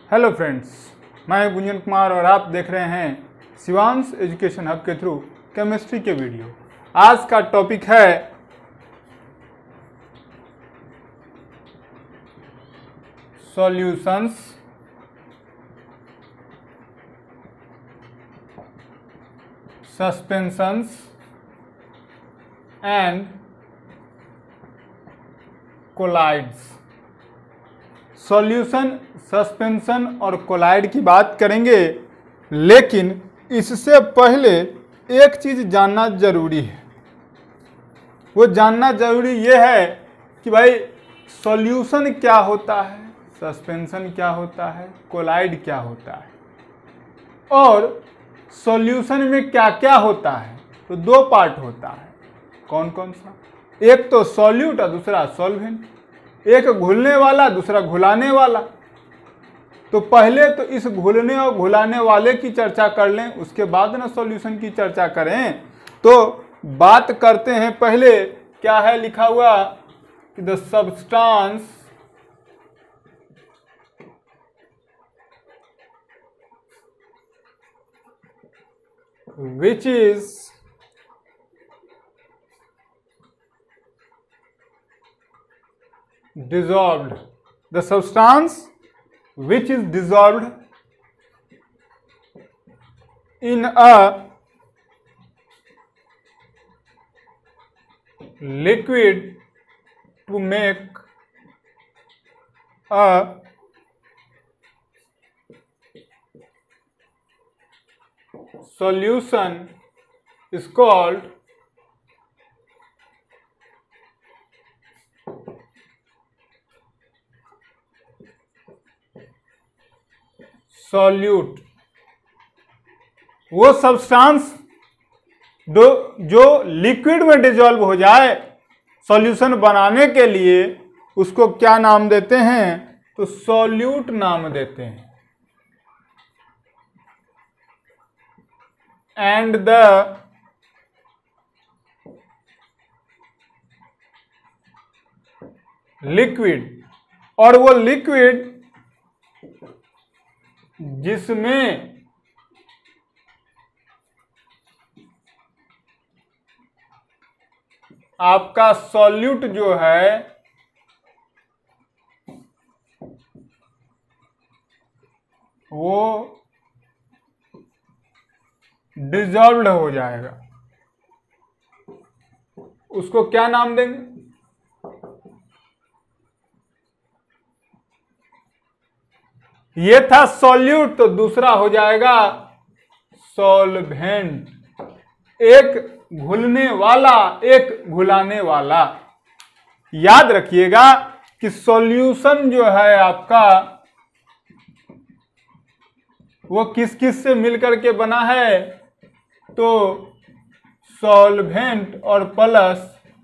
Hello friends, मैं गुंजन कुमार और आप देख रहे हैं शिवांश एजुकेशन हब के थ्रू केमिस्ट्री के वीडियो। आज का टॉपिक है solutions suspensions and colloids. Solution, suspension और कोलाइड की बात करेंगे, लेकिन इससे पहले एक चीज जानना जरूरी है। वो जानना जरूरी ये है कि भाई सॉल्यूशन क्या होता है, सस्पेंशन क्या होता है, कोलाइड क्या होता है और सॉल्यूशन में क्या क्या होता है। तो दो पार्ट होता है। कौन कौन सा? एक तो सॉल्यूट और दूसरा सॉल्वेंट। एक घुलने वाला, दूसरा घुलाने वाला। तो पहले तो इस घुलने और घुलाने वाले की चर्चा कर लें, उसके बाद ना सॉल्यूशन की चर्चा करें। तो बात करते हैं, पहले क्या है लिखा हुआ कि the substance which is dissolved, the substance which is dissolved in a liquid to make a solution is called solute. वो सब्सटेंस जो लिक्विड में डिसॉल्व हो जाए सॉल्यूशन बनाने के लिए, उसको क्या नाम देते हैं? तो सॉल्यूट नाम देते हैं। एंड द लिक्विड, और वो लिक्विड जिसमें आपका सॉल्यूट जो है वो डिसॉल्व्ड हो जाएगा, उसको क्या नाम देंगे? ये था सॉल्यूट, तो दूसरा हो जाएगा सॉल्वेंट। एक घुलने वाला, एक घुलाने वाला। याद रखिएगा कि सॉल्यूशन जो है आपका वो किस किस से मिलकर के बना है? तो सॉल्वेंट और प्लस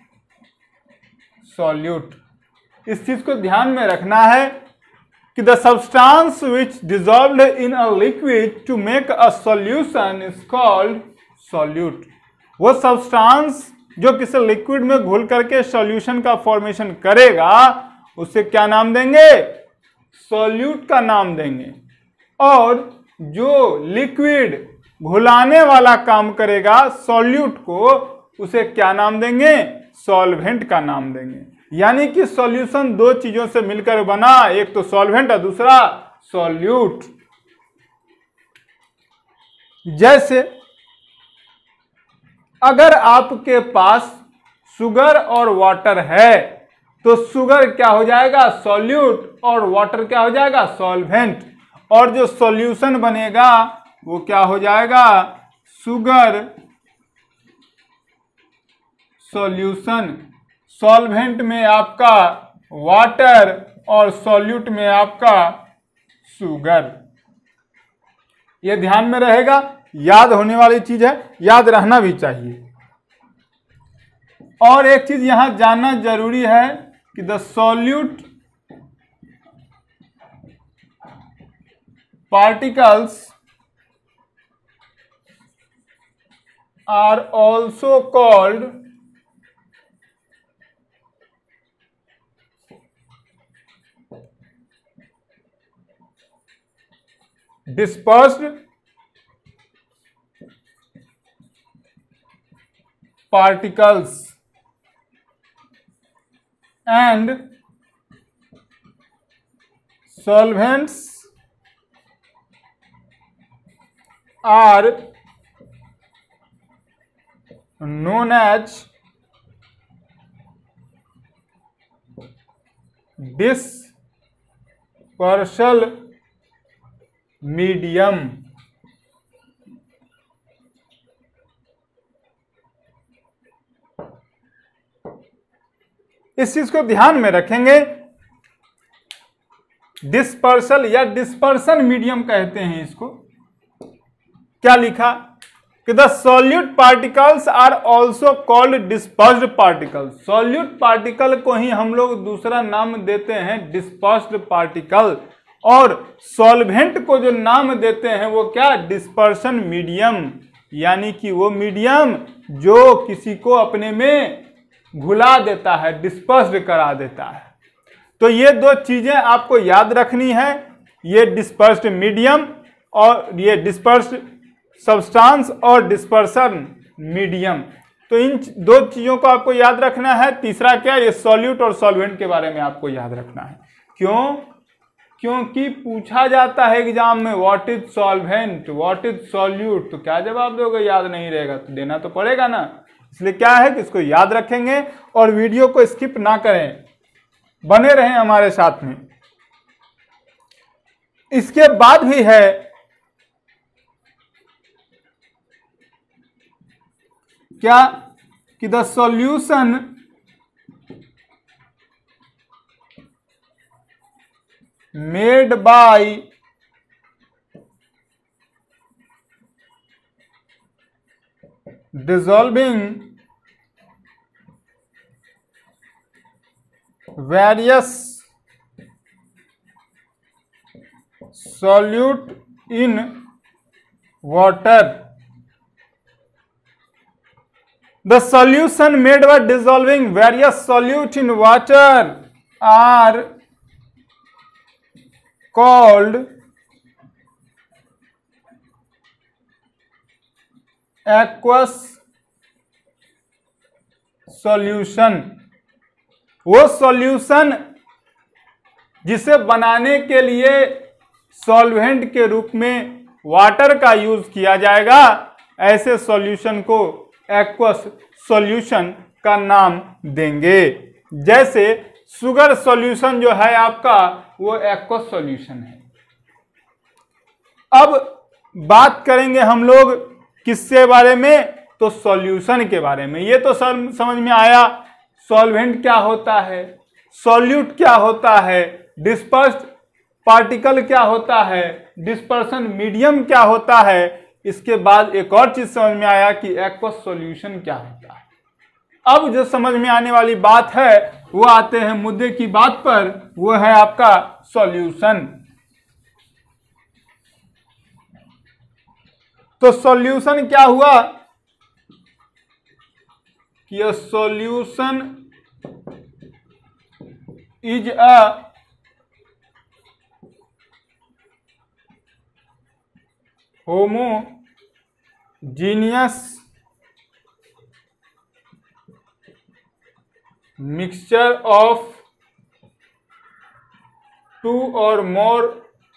सॉल्यूट। इस चीज को ध्यान में रखना है कि the substance which dissolved in a liquid to make a solution is called solute। वो सब्सटेंस जो किसी लिक्विड में घुल करके सॉल्यूशन का फॉर्मेशन करेगा, उसे क्या नाम देंगे? सॉल्यूट का नाम देंगे। और जो लिक्विड घुलाने वाला काम करेगा सॉल्यूट को, उसे क्या नाम देंगे? सॉल्वेंट का नाम देंगे। यानी कि सॉल्यूशन दो चीजों से मिलकर बना, एक तो सॉल्वेंट और दूसरा सॉल्यूट। जैसे अगर आपके पास शुगर और वाटर है, तो शुगर क्या हो जाएगा? सॉल्यूट, और वाटर क्या हो जाएगा? सॉल्वेंट। और जो सॉल्यूशन बनेगा वो क्या हो जाएगा? Sugar solution. सॉल्वेंट में आपका वाटर और सॉल्यूट में आपका शुगर। यह ध्यान में रहेगा, याद होने वाली चीज है, याद रहना भी चाहिए। और एक चीज यहां जानना जरूरी है कि the solute particles are also called dispersed particles and solvents are known as dispersal medium। इस चीज को ध्यान में रखेंगे। डिस्पर्सल या डिस्पर्सन मीडियम कहते हैं इसको। क्या लिखा कि the solute particles are also called dispersed particle. Solute particle को ही हम लोग दूसरा नाम देते हैं डिस्पर्स्ड पार्टिकल, और सॉल्वेंट को जो नाम देते हैं वो क्या, डिस्पर्सन मीडियम, यानी कि वो मीडियम जो किसी को अपने में घुला देता है, डिस्पर्स्ड करा देता है। तो ये दो चीजें आपको याद रखनी है, ये डिस्पर्स्ड मीडियम और ये डिस्पर्स्ड सब्सटेंस और डिस्पर्सन मीडियम। तो इन दो चीजों को आपको याद रखना है। तीसरा क्या, ये सॉल्यूट और सॉल्वेंट के बारे में आपको याद रखना है। क्यों? क्योंकि पूछा जाता है एग्जाम में what is solvent, what is solute, तो क्या जवाब दोगे? याद नहीं रहेगा तो देना तो पड़ेगा ना। इसलिए क्या है कि इसको याद रखेंगे और वीडियो को स्किप ना करें, बने रहें हमारे साथ में। इसके बाद भी है क्या कि the solution made by dissolving various solute in water। The solution made by dissolving various solute in water are called aqueous solution. वो सॉल्यूशन जिसे बनाने के लिए सॉल्वेंट के रूप में वाटर का यूज किया जाएगा, ऐसे सॉल्यूशन को एक्वस सॉल्यूशन का नाम देंगे। जैसे शुगर सॉल्यूशन जो है आपका, वो एक्वस सॉल्यूशन है। अब बात करेंगे हम लोग किसके बारे में, तो सॉल्यूशन के बारे में। ये तो समझ में आया सॉल्वेंट क्या होता है, सॉल्यूट क्या होता है, डिस्पर्स्ड पार्टिकल क्या होता है, डिस्पर्सन मीडियम क्या होता है। इसके बाद एक और चीज समझ में आया कि एक्वस सॉल्यूशन क्या होता है। अब जो समझ में आने वाली बात है वो आते हैं मुद्दे की बात पर, वो है आपका सॉल्यूशन। तो सॉल्यूशन क्या हुआ कि a solution is a homogeneous mixture of two or more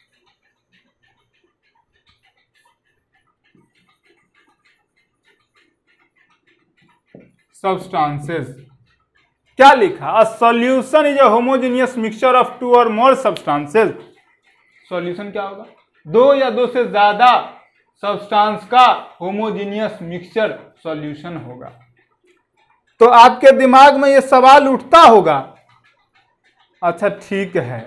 substances। क्या लिखा, a solution is a homogeneous mixture of two or more substances। Solution क्या होगा, दो या दो से ज्यादा सब्सटेंस का होमोजीनियस मिक्सचर सॉल्यूशन होगा। तो आपके दिमाग में ये सवाल उठता होगा, अच्छा ठीक है,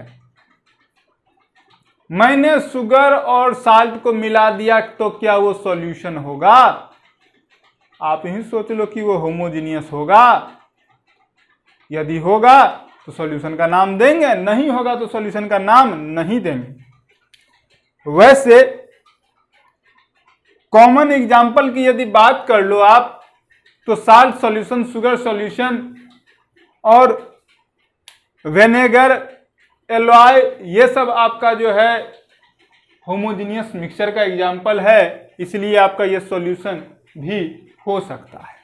मैंने शुगर और साल्ट को मिला दिया तो क्या वो सॉल्यूशन होगा? आप ही सोच लो कि वो होमोजीनियस होगा। यदि होगा तो सॉल्यूशन का नाम देंगे, नहीं होगा तो सॉल्यूशन का नाम नहीं देंगे। वैसे कॉमन एग्जाम्पल की यदि बात कर लो आप, तो साल्ट सॉल्यूशन, शुगर सॉल्यूशन और विनेगर, एलॉय, ये सब आपका जो है होमोजीनियस मिक्सचर का एग्जाम्पल है, इसलिए आपका यह सॉल्यूशन भी हो सकता है।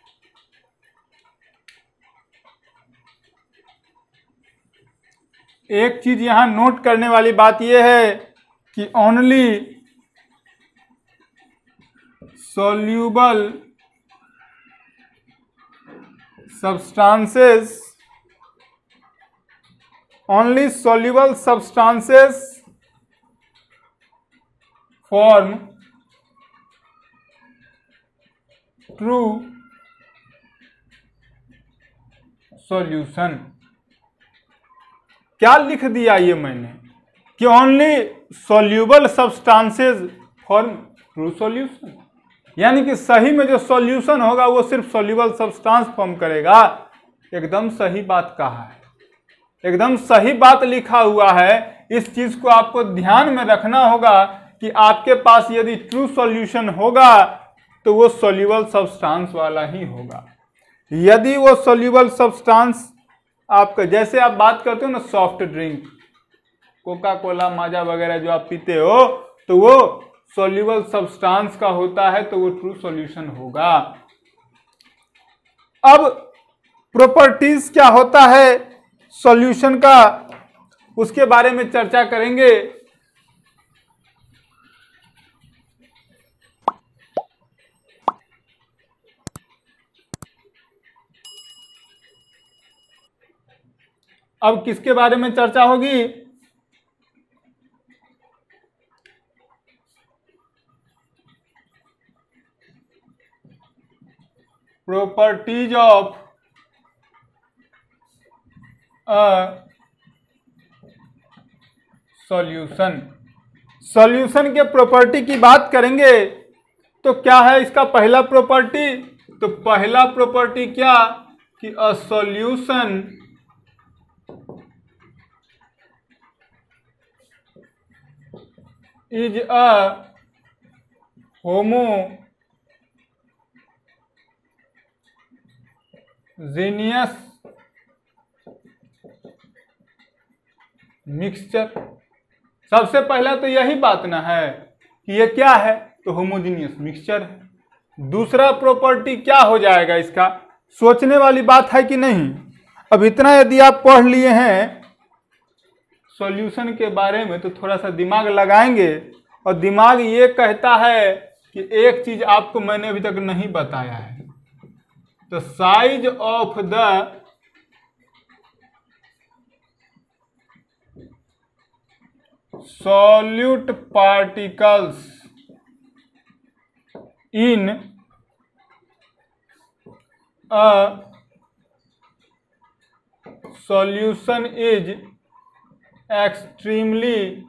एक चीज यहां नोट करने वाली बात यह है कि only soluble substances form true solution। क्या लिख दिया ये मैंने कि only soluble substances form true solution, यानी कि सही में जो सॉल्यूशन होगा वो सिर्फ सोल्यूबल सब्सटेंस फॉर्म करेगा। एकदम सही बात कहा है, एकदम सही बात लिखा हुआ है। इस चीज को आपको ध्यान में रखना होगा कि आपके पास यदि ट्रू सॉल्यूशन होगा तो वो सोल्यूबल सब्सटेंस वाला ही होगा। यदि वो सोल्यूबल सब्सटेंस आपका, जैसे आप बात करते हो ना soft drink, Coca Cola, Maaza वगैरह जो आप पीते हो, तो वो सॉल्यूबल सब्सटेंस का होता है, तो वो ट्रू सॉल्यूशन होगा। अब प्रॉपर्टीज क्या होता है सॉल्यूशन का, उसके बारे में चर्चा करेंगे। अब किसके बारे में चर्चा होगी? Properties of a solution. Solution के प्रॉपर्टी की बात करेंगे तो क्या है इसका पहला प्रॉपर्टी? तो पहला प्रॉपर्टी क्या कि a solution is a homogeneous mixture. सबसे पहला तो यही बात ना है कि ये क्या है, तो होमोजेनियस मिक्सचर है। दूसरा प्रॉपर्टी क्या हो जाएगा इसका, सोचने वाली बात है कि नहीं? अब इतना यदि आप पढ़ लिए हैं सॉल्यूशन के बारे में तो थोड़ा सा दिमाग लगाएंगे, और दिमाग ये कहता है कि एक चीज आपको मैंने अभी तक नहीं बताया है, तो size of the solute particles in a solution is extremely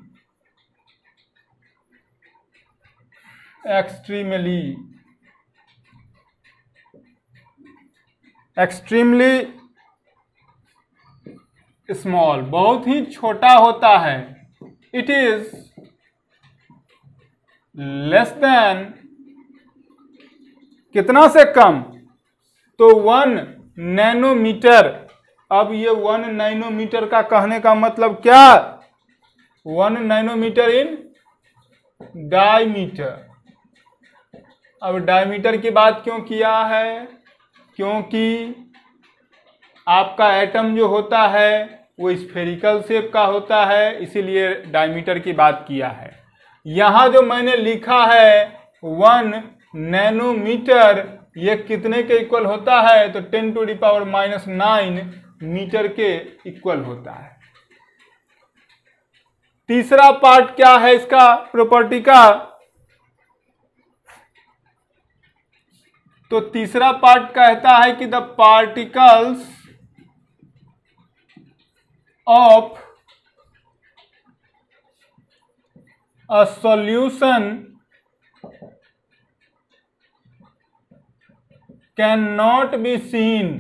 small, बहुत ही छोटा होता है। इट इज लेस देन, कितना से कम, तो 1 नैनोमीटर। अब ये 1 नैनोमीटर का कहने का मतलब क्या, 1 नैनोमीटर इन डायमीटर। अब डायमीटर की बात क्यों किया है, क्योंकि आपका एटम जो होता है वो स्फेरिकल शेप का होता है, इसीलिए डायमीटर की बात किया है। यहाँ जो मैंने लिखा है 1 नैनोमीटर, ये कितने के इक्वल होता है, तो 10⁻⁹ मीटर के इक्वल होता है। तीसरा पार्ट क्या है इसका प्रॉपर्टी का, तो तीसरा पार्ट कहता है कि the particles of a solution cannot be seen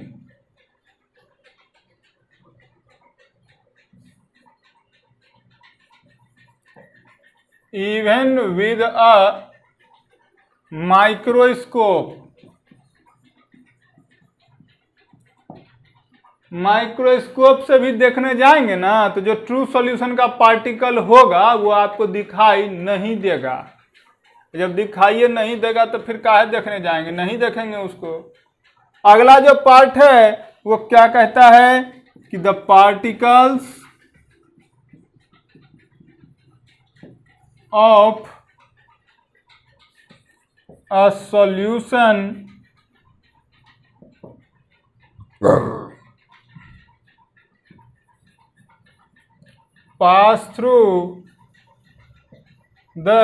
even with a microscope। Microscope से भी देखने जाएंगे ना तो जो ट्रू सॉल्यूशन का पार्टिकल होगा वो आपको दिखाई नहीं देगा। जब दिखाई नहीं देगा तो फिर काहे देखने जाएंगे, नहीं देखेंगे उसको। अगला जो पार्ट है वो क्या कहता है कि the particles of a solution pass through the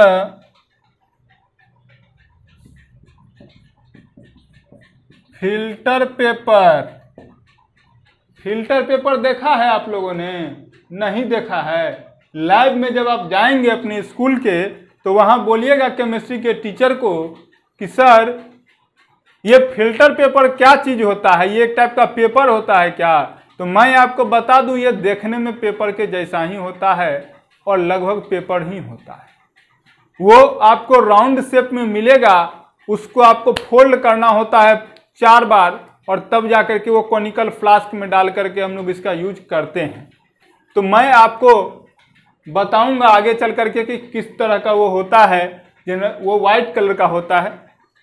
filter paper. Filter paper देखा है आप लोगों ने? नहीं देखा है। लैब में जब आप जाएंगे अपने स्कूल के तो वहां बोलिएगा केमिस्ट्री के टीचर को कि सर ये फिल्टर पेपर क्या चीज होता है, ये एक टाइप का पेपर होता है क्या? तो मैं आपको बता दूं ये देखने में पेपर के जैसा ही होता है और लगभग पेपर ही होता है। वो आपको राउंड शेप में मिलेगा, उसको आपको फोल्ड करना होता है 4 बार और तब जाकर के वो कॉनिकल फ्लास्क में डाल करके हम लोग इसका यूज करते हैं। तो मैं आपको बताऊंगा आगे चल करके कि किस तरह का वो होता है। वो व्हाइट कलर का होता है।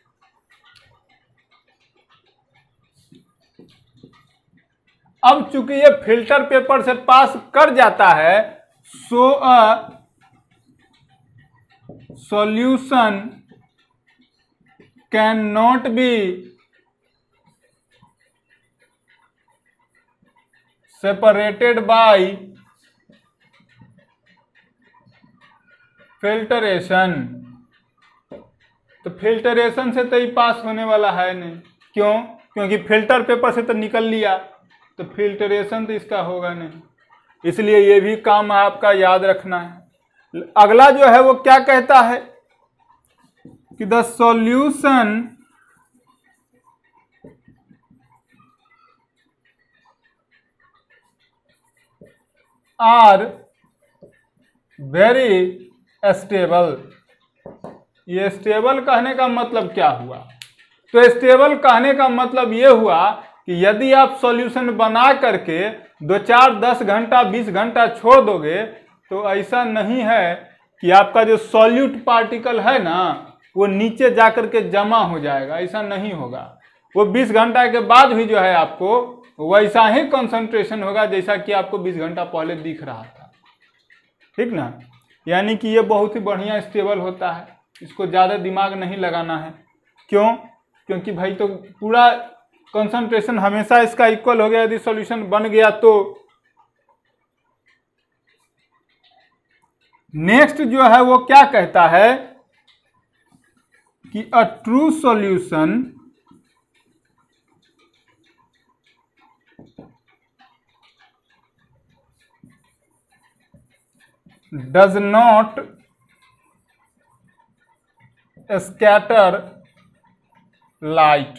अब चूंकि ये फिल्टर पेपर से पास कर जाता है so a solution can not be separated by filtration. तो फिल्टरेशन से तो ये पास होने वाला है नहीं। क्यों? क्योंकि फिल्टर पेपर से तो निकल लिया, तो फिल्टरेशन तो इसका होगा नहीं। इसलिए ये भी काम आपका याद रखना है। अगला जो है वो क्या कहता है कि the solution are very stable. ये स्टेबल कहने का मतलब क्या हुआ? तो स्टेबल कहने का मतलब ये हुआ कि यदि आप सॉल्यूशन बना करके 2, 4, 10 घंटा 20 घंटा छोड़ दोगे तो ऐसा नहीं है कि आपका जो सॉल्यूट पार्टिकल है ना वो नीचे जाकर के जमा हो जाएगा। ऐसा नहीं होगा। वो 20 घंटा के बाद भी जो है आपको वैसा ही कंसंट्रेशन होगा जैसा कि आपको 20 घंटा पहले दिख रहा था। ठीक ना? यानी कि ये बहुत ही बढ़िया स्टेबल होता है। इसको ज़्यादा दिमाग नहीं लगाना है। क्यों? क्योंकि भाई तो पूरा कंसंट्रेशन हमेशा इसका इक्वल हो गया यदि सॉल्यूशन बन गया तो। नेक्स्ट जो है वो क्या कहता है कि a true solution does not scatter light.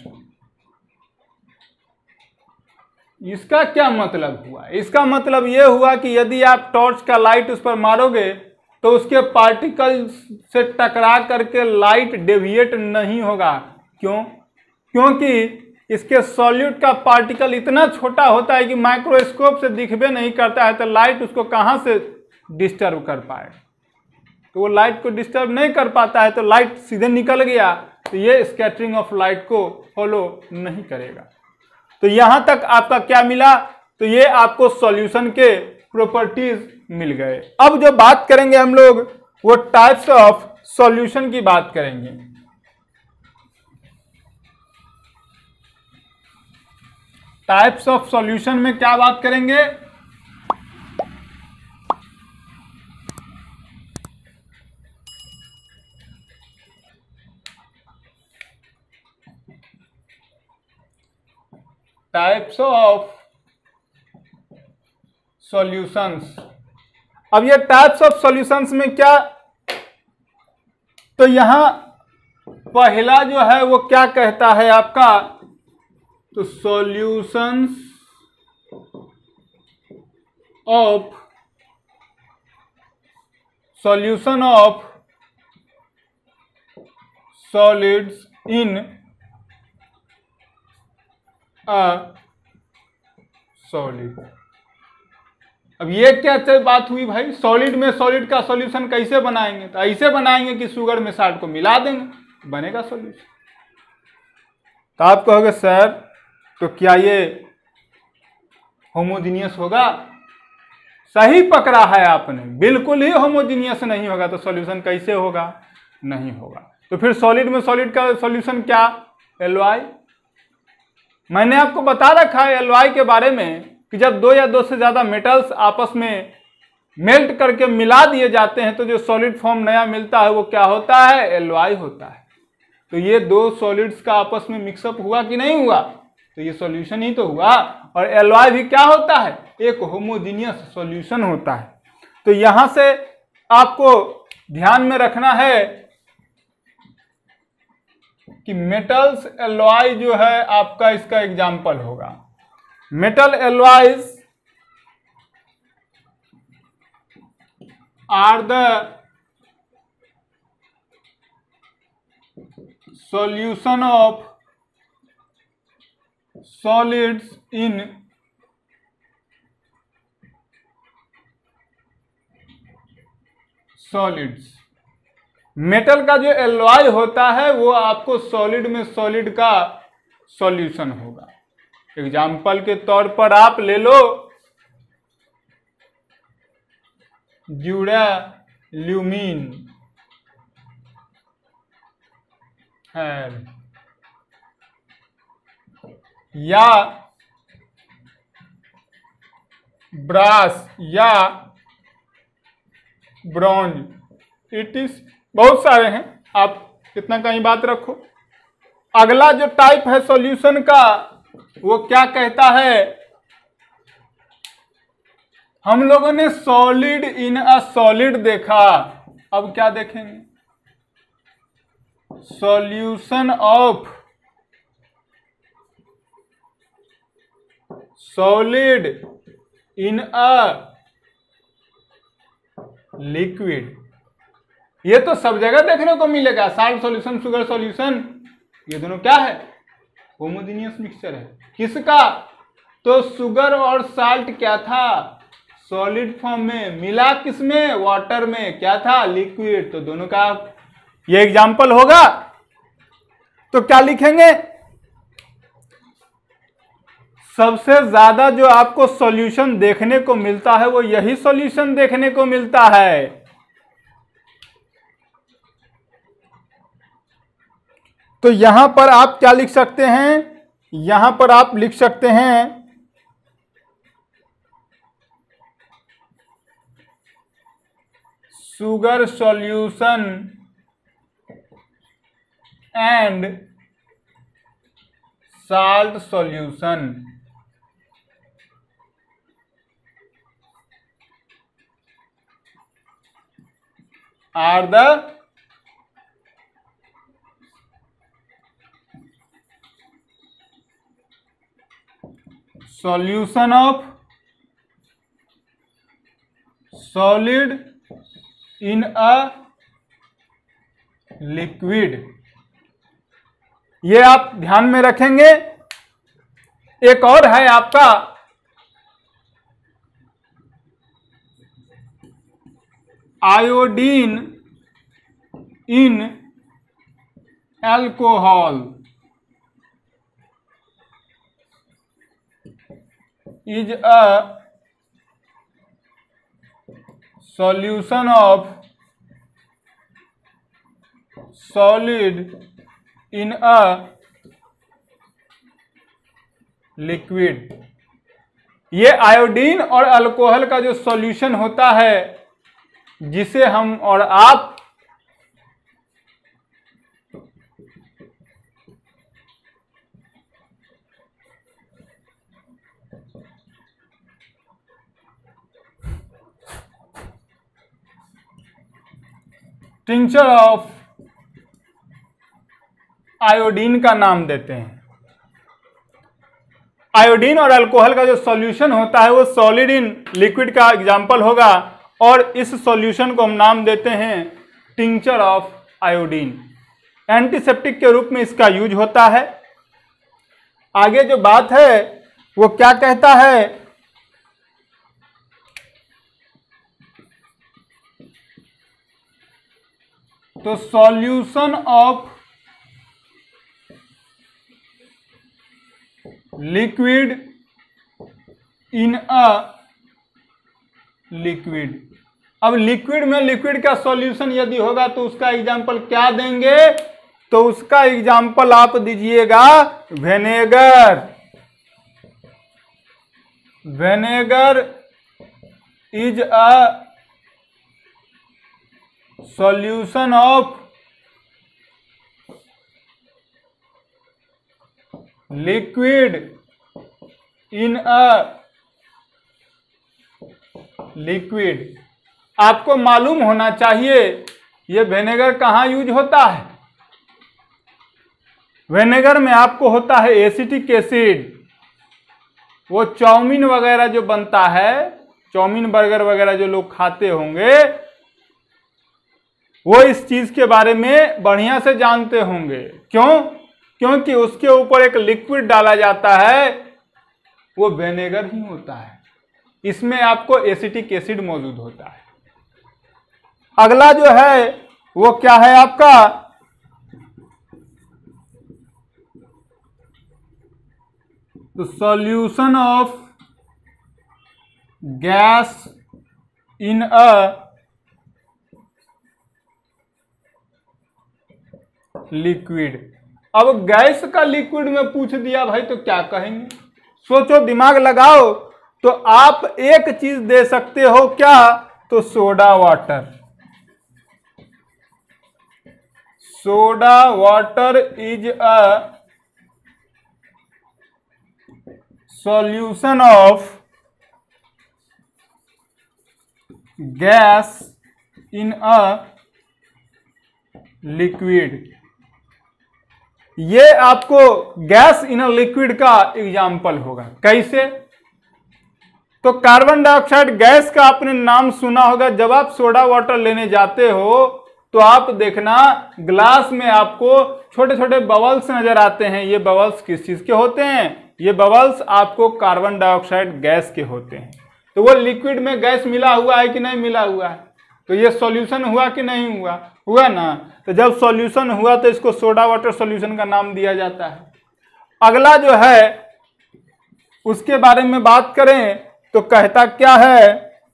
इसका क्या मतलब हुआ? इसका मतलब यह हुआ कि यदि आप टॉर्च का लाइट उस पर मारोगे तो उसके पार्टिकल से टकरा करके लाइट डेविएट नहीं होगा। क्यों? क्योंकि इसके सॉल्यूट का पार्टिकल इतना छोटा होता है कि माइक्रोस्कोप से दिखबे नहीं करता है, तो लाइट उसको कहां से डिस्टर्ब कर पाएगा? तो वो लाइट को डिस्टर्ब नहीं कर पाता है तो लाइट सीधे निकल गया, तो ये स्कैटरिंग ऑफ लाइट को फॉलो नहीं करेगा। तो यहां तक आपका क्या मिला? तो ये आपको सॉल्यूशन के प्रॉपर्टीज मिल गए। अब जो बात करेंगे हम लोग वो टाइप्स ऑफ सॉल्यूशन की बात करेंगे। टाइप्स ऑफ सॉल्यूशन में क्या बात करेंगे? Types of solutions. अब ये टाइप्स ऑफ सॉल्यूशंस में क्या, तो यहां पहला जो है वो क्या कहता है आपका, तो solutions of solution of solids in a solid. अब ये क्या बात हुई भाई, सॉलिड में सॉलिड का सॉल्यूशन कैसे बनाएंगे? तो ऐसे बनाएंगे कि शुगर में साल्ट को मिला देंगे, बनेगा सॉल्यूशन। तो आप कहोगे सर तो क्या ये होमोजीनियस होगा? सही पकड़ा है आपने, बिल्कुल ही होमोजीनियस नहीं होगा। तो सॉल्यूशन कैसे होगा? नहीं होगा। तो फिर सॉलिड में सॉलिड का सॉल्यूशन क्या? एलओआई। मैंने आपको बता रखा है एलओआई के बारे में कि जब दो या दो से ज्यादा मेटल्स आपस में मेल्ट करके मिला दिए जाते हैं तो जो सॉलिड फॉर्म नया मिलता है वो क्या होता है? एलओआई होता है। तो ये दो सॉलिड्स का आपस में मिक्सअप हुआ कि नहीं हुआ? तो ये सॉल्यूशन ही तो हुआ। और एलओआई भी क्या होता है? एक होमोजीनियस सॉल्यूशन होता है। तो यहां से आपको ध्यान में रखना है कि मेटल्स एलओआई जो है आपका इसका एग्जाम्पल होगा। Metal alloys are the solution of solids in solids। मेटल का जो एलओआई होता है वो आपको सॉलिड में सॉलिड का सॉल्यूशन होगा। एग्जाम्पल के तौर पर आप ले लो ड्यूराल्यूमिन है, या ब्रास या ब्रॉन्ज, इट इज बहुत सारे हैं, आप इतना कहीं बात रखो। अगला जो टाइप है सॉल्यूशन का वो क्या कहता है? हम लोगों ने सॉलिड इन अ सॉलिड देखा, अब क्या देखेंगे? Solution of solid in a liquid. ये तो सब जगह देखने को मिलेगा, साल्ट सॉल्यूशन, शुगर सॉल्यूशन, ये दोनों क्या है? होमोजेनियस मिक्सचर है। किसका? तो शुगर और साल्ट क्या था? सॉलिड फॉर्म में, मिला किसमें? वाटर में, क्या था? लिक्विड। तो दोनों का ये एग्जाम्पल होगा। तो क्या लिखेंगे? सबसे ज्यादा जो आपको सॉल्यूशन देखने को मिलता है वो यही सॉल्यूशन देखने को मिलता है। तो यहां पर आप क्या लिख सकते हैं? यहां पर आप लिख सकते हैं sugar solution and salt solution are the solution of solid in a liquid। ये आप ध्यान में रखेंगे। एक और है आपका iodine in alcohol is a solution of solid in a liquid। ये आयोडीन और अल्कोहल का जो सॉल्यूशन होता है जिसे हम और आप टिंचर ऑफ आयोडीन का नाम देते हैं। आयोडीन और अल्कोहल का जो सॉल्यूशन होता है वो सॉलिड इन लिक्विड का एग्जाम्पल होगा और इस सॉल्यूशन को हम नाम देते हैं टिंचर ऑफ आयोडीन। एंटीसेप्टिक के रूप में इसका यूज होता है। आगे जो बात है वो क्या कहता है तो solution of liquid in a liquid. अब लिक्विड में लिक्विड का सॉल्यूशन यदि होगा तो उसका एग्जाम्पल क्या देंगे? तो उसका एग्जाम्पल आप दीजिएगा vinegar. Vinegar is a solution of liquid in a liquid. आपको मालूम होना चाहिए ये विनेगर कहाँ यूज होता है। विनेगर में आपको होता है एसिटिक एसिड। वो चाउमीन वगैरह जो बनता है, चाउमीन बर्गर वगैरह जो लोग खाते होंगे, वो इस चीज के बारे में बढ़िया से जानते होंगे। क्यों? क्योंकि उसके ऊपर एक लिक्विड डाला जाता है, वो विनेगर ही होता है। इसमें आपको एसिटिक एसिड मौजूद होता है। अगला जो है वो क्या है आपका? तो solution of gas in a liquid. अब गैस का लिक्विड में पूछ दिया भाई तो क्या कहेंगे? सोचो, दिमाग लगाओ। तो आप एक चीज दे सकते हो, क्या? तो soda water. Soda water is a solution of gas in a liquid. ये आपको गैस इन अ लिक्विड का एग्जाम्पल होगा। कैसे? तो कार्बन डाइऑक्साइड गैस का आपने नाम सुना होगा। जब आप सोडा वाटर लेने जाते हो तो आप देखना ग्लास में आपको छोटे छोटे बबल्स नजर आते हैं। ये बबल्स किस चीज के होते हैं? ये बबल्स आपको कार्बन डाइऑक्साइड गैस के होते हैं। तो वो लिक्विड में गैस मिला हुआ है कि नहीं मिला हुआ है? तो ये सॉल्यूशन हुआ कि नहीं हुआ? हुआ ना। तो जब सॉल्यूशन हुआ तो इसको सोडा वाटर सॉल्यूशन का नाम दिया जाता है। अगला जो है उसके बारे में बात करें तो कहता क्या है?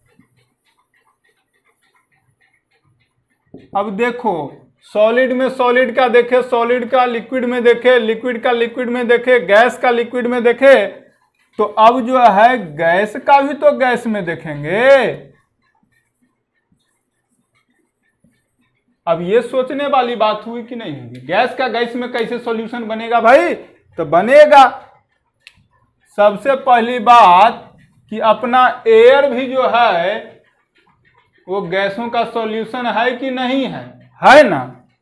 अब देखो, सॉलिड में सॉलिड का देखे, सॉलिड का लिक्विड में देखे, लिक्विड का लिक्विड में देखे, गैस का लिक्विड में देखे, तो अब जो है गैस का भी तो गैस में देखेंगे। अब ये सोचने वाली बात हुई कि नहीं होगी? गैस का गैस में कैसे सॉल्यूशन बनेगा भाई? तो बनेगा। सबसे पहली बात कि अपना एयर भी जो है वो गैसों का सॉल्यूशन है कि नहीं है? है ना।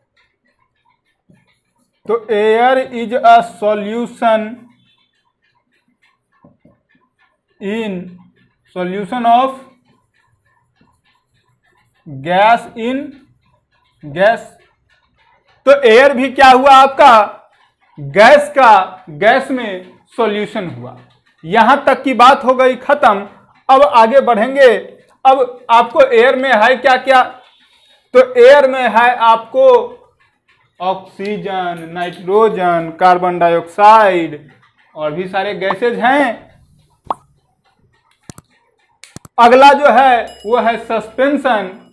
तो air is a solution in solution of gas in gas. तो एयर भी क्या हुआ आपका? गैस का गैस में सॉल्यूशन हुआ। यहां तक की बात हो गई खत्म। अब आगे बढ़ेंगे। अब आपको एयर में है क्या क्या? तो एयर में है आपको ऑक्सीजन, नाइट्रोजन, कार्बन डाइऑक्साइड और भी सारे गैसेज हैं। अगला जो है वो है सस्पेंशन।